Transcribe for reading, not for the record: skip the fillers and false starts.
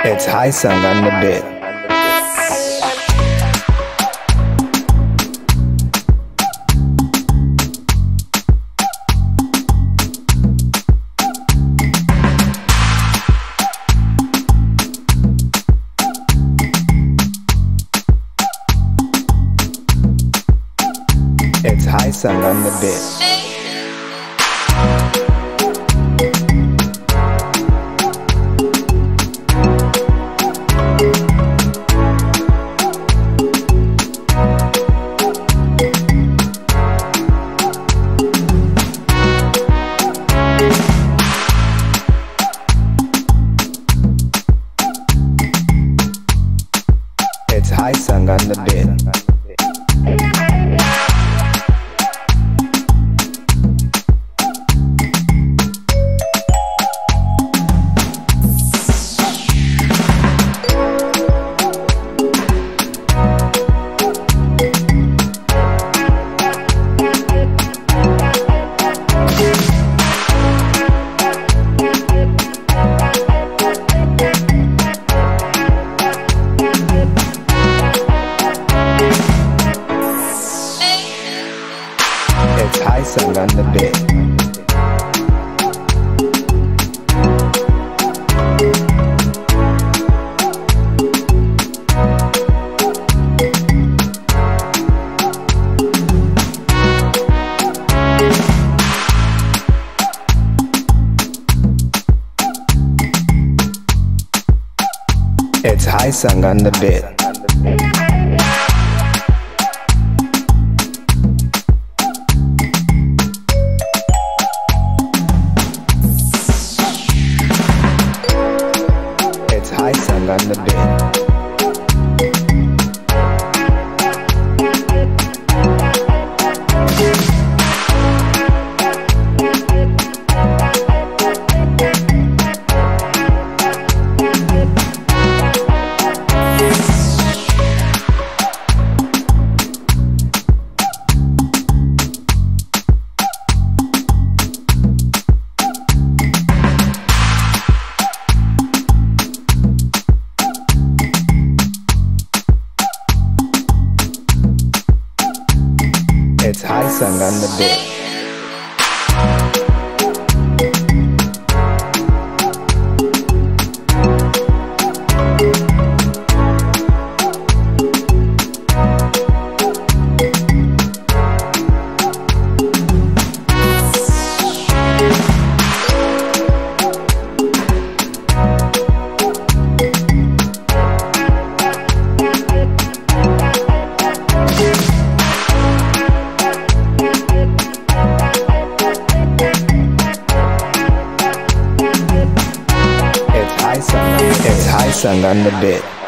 It's high sung on the bit. It's high sung on the bit. It's high sung on the bit. It's high sung on the bit. It's high sung on the bit. It's high sung on the bit. It's high sung on the bit. It's high sung on the bit.